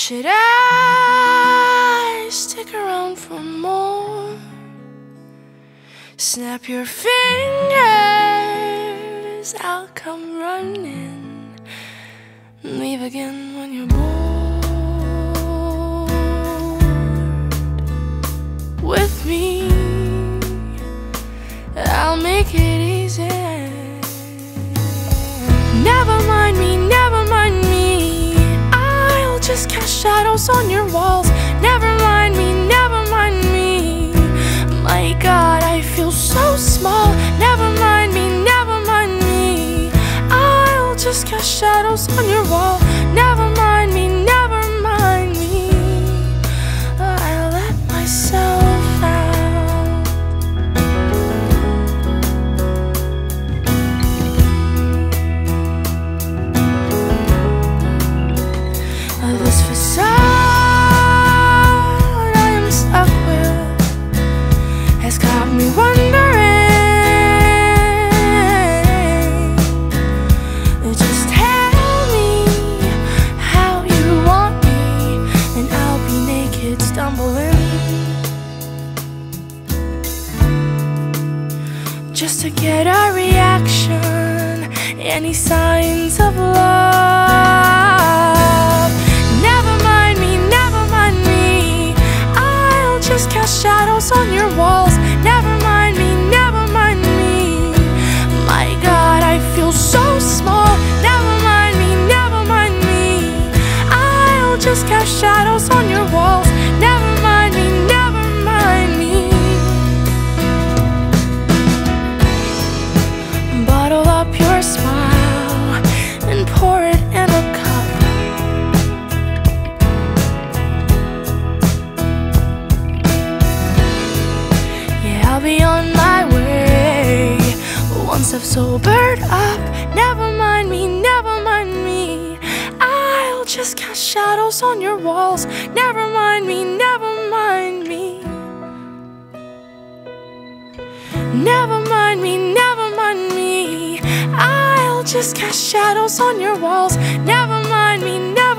Should I stick around for more? Snap your fingers, I'll come running. Leave again when you're bored with me. I'll make it easy. Never mind me, never mind me. I'll just cast shadows on your walls. Never mind me, never mind me. My God, I feel so small. Never mind me, never mind me. I'll just cast shadows on your wall. Never mind me, never mind me. I'll let myself out. This facade I am stuck with has got me wondering. Just tell me how you want me, and I'll be naked stumbling just to get a reaction, any signs of love. Never mind me, never mind me. I'll just cast shadows on your walls. Never mind me, never mind me. My God, I feel so small. Never mind me, never mind me. I'll just cast shadows on your walls. Never mind me, never mind me. Bottle up your smile and pour it in a cup. I'll be on my way once I've sobered up. Never mind me, never mind me. I'll just cast shadows on your walls. Never mind me, never mind me. Never mind me, never mind me. I'll just cast shadows on your walls. Never mind me, never